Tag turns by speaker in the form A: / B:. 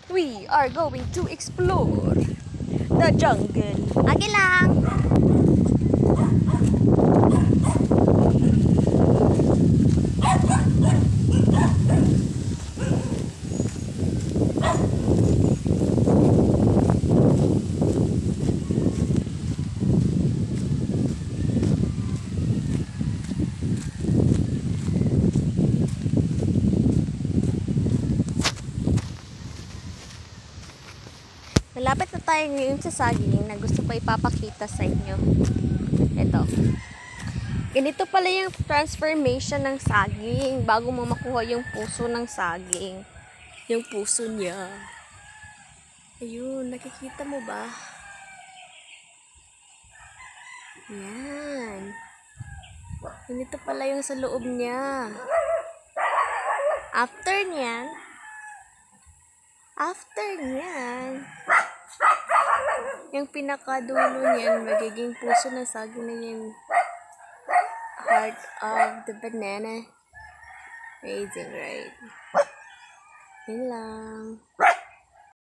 A: We are going to explore the jungle. Agi lang! Malapit na tayo ngayon sa saging na gusto ko ipapakita sa inyo. Ito. Ganito pala yung transformation ng saging bago mo makuha yung puso ng saging. Yung puso niya. Ayun, nakikita mo ba? Yan. Ganito pala yung sa loob niya. After niyan, yung pinakadulo niyan, magiging puso ng saging na yung heart of the banana. Amazing, right? Yun lang.